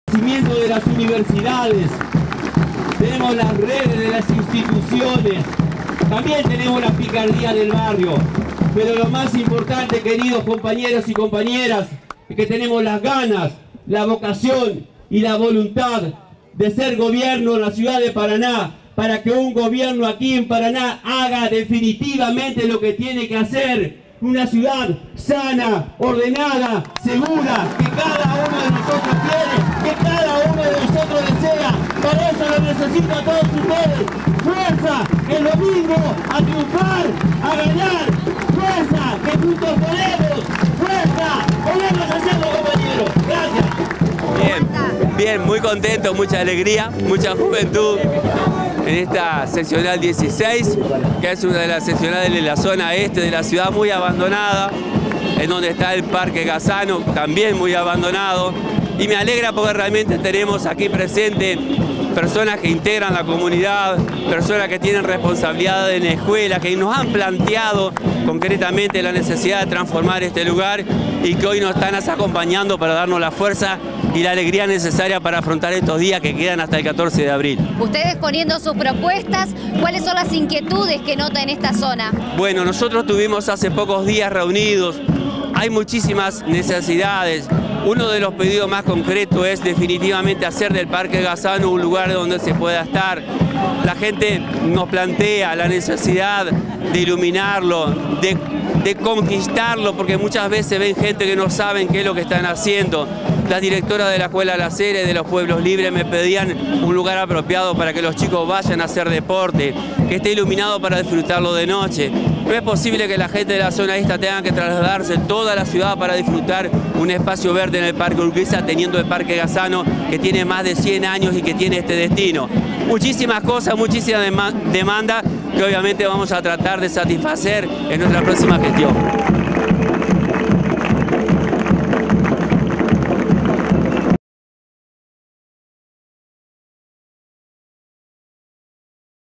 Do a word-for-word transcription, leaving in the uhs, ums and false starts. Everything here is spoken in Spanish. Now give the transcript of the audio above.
Crecimiento de las universidades, tenemos las redes de las instituciones, también tenemos la picardía del barrio, pero lo más importante, queridos compañeros y compañeras, es que tenemos las ganas, la vocación y la voluntad de ser gobierno en la ciudad de Paraná, para que un gobierno aquí en Paraná haga definitivamente lo que tiene que hacer. Una ciudad sana, ordenada, segura, que cada uno de nosotros quiere, que cada uno de nosotros desea. Para eso lo necesito a todos ustedes. Fuerza, el domingo, a triunfar, a ganar. Fuerza, que juntos podemos. Fuerza, podemos hacerlo, compañeros. Gracias. Bien, bien, muy contento, mucha alegría, mucha juventud en esta seccional dieciséis, que es una de las seccionales de la zona este de la ciudad, muy abandonada, en donde está el Parque Gazano, también muy abandonado, y me alegra porque realmente tenemos aquí presente personas que integran la comunidad, personas que tienen responsabilidad en la escuela, que nos han planteado concretamente la necesidad de transformar este lugar y que hoy nos están acompañando para darnos la fuerza y la alegría necesaria para afrontar estos días que quedan hasta el catorce de abril. Ustedes poniendo sus propuestas, ¿cuáles son las inquietudes que nota en esta zona? Bueno, nosotros tuvimos hace pocos días reunidos, hay muchísimas necesidades. Uno de los pedidos más concretos es definitivamente hacer del Parque Gazano un lugar donde se pueda estar. La gente nos plantea la necesidad de iluminarlo, de, de conquistarlo, porque muchas veces ven gente que no saben qué es lo que están haciendo. Las directoras de la Escuela La Serie, de los Pueblos Libres, me pedían un lugar apropiado para que los chicos vayan a hacer deporte, que esté iluminado para disfrutarlo de noche. No es posible que la gente de la zona esta tenga que trasladarse toda la ciudad para disfrutar un espacio verde en el Parque Urquiza, teniendo el Parque Gazano, que tiene más de cien años y que tiene este destino. Muchísimas cosas, muchísimas demandas que obviamente vamos a tratar de satisfacer en nuestra próxima gestión.